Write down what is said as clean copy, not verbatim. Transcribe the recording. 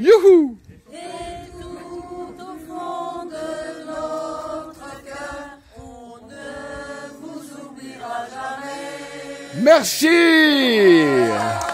Youhou! Et tout au fond de notre cœur, on ne vous oubliera jamais. Merci!